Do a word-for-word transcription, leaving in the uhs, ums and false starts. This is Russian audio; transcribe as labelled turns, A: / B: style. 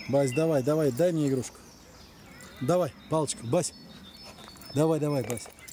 A: Бась, давай, давай, дай мне игрушку. Давай, палочка, Бась. Давай, давай, Бась.